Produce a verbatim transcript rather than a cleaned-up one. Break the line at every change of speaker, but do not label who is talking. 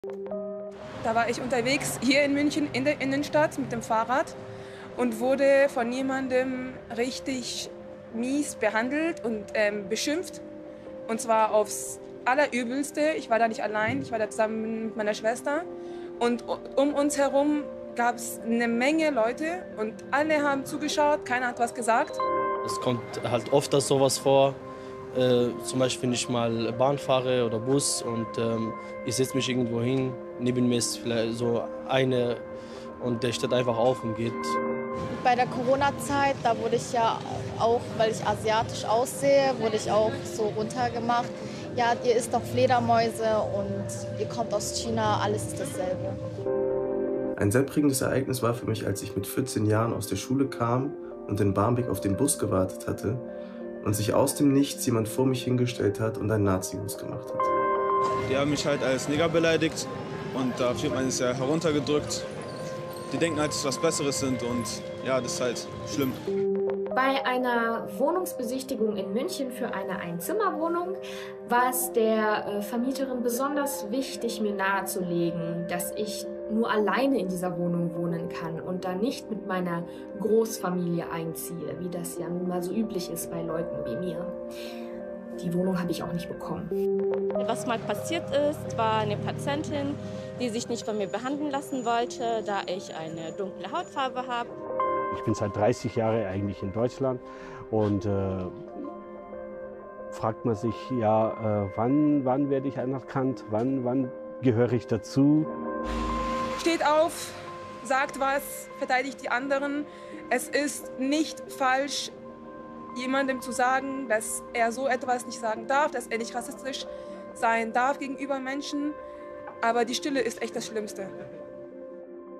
Da war ich unterwegs hier in München in der Innenstadt mit dem Fahrrad und wurde von jemandem richtig mies behandelt und ähm, beschimpft. Und zwar aufs Allerübelste. Ich war da nicht allein, ich war da zusammen mit meiner Schwester. Und um uns herum gab es eine Menge Leute und alle haben zugeschaut, keiner hat was gesagt.
Es kommt halt oft dass sowas vor. Äh, zum Beispiel, wenn ich mal Bahn fahre oder Bus und ähm, ich setze mich irgendwo hin, neben mir ist vielleicht so eine und der steht einfach auf und geht.
Bei der Corona-Zeit, da wurde ich ja auch, weil ich asiatisch aussehe, wurde ich auch so runtergemacht. Ja, ihr isst doch Fledermäuse und ihr kommt aus China, alles ist dasselbe.
Ein sehr prägendes Ereignis war für mich, als ich mit vierzehn Jahren aus der Schule kam und in Barmbek auf den Bus gewartet hatte und sich aus dem Nichts jemand vor mich hingestellt hat und einen Nazi-Gruß gemacht hat.
Die haben mich halt als Nigger beleidigt und da fühlt man sich ja heruntergedrückt. Die denken halt, dass sie was Besseres sind und ja, das ist halt schlimm.
Bei einer Wohnungsbesichtigung in München für eine Einzimmerwohnung war es der äh, Vermieterin besonders wichtig, mir nahezulegen, dass ich nur alleine in dieser Wohnung wohnen kann und dann nicht mit meiner Großfamilie einziehe, wie das ja nun mal so üblich ist bei Leuten wie mir. Die Wohnung habe ich auch nicht bekommen.
Was mal passiert ist, war eine Patientin, die sich nicht von mir behandeln lassen wollte, da ich eine dunkle Hautfarbe habe.
Ich bin seit dreißig Jahren eigentlich in Deutschland und äh, fragt man sich, ja, äh, wann, wann werde ich anerkannt, wann, wann gehöre ich dazu?
Steht auf, sagt was, verteidigt die anderen. Es ist nicht falsch, jemandem zu sagen, dass er so etwas nicht sagen darf, dass er nicht rassistisch sein darf gegenüber Menschen. Aber die Stille ist echt das Schlimmste.